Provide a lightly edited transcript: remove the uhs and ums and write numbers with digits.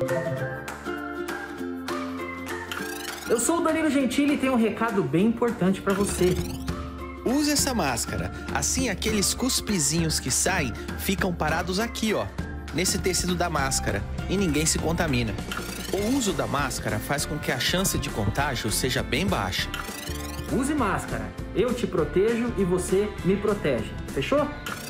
Eu sou o Danilo Gentili e tenho um recado bem importante para você. Use essa máscara, assim aqueles cuspezinhos que saem ficam parados aqui, ó, nesse tecido da máscara, e ninguém se contamina. O uso da máscara faz com que a chance de contágio seja bem baixa. Use máscara. Eu te protejo e você me protege. Fechou?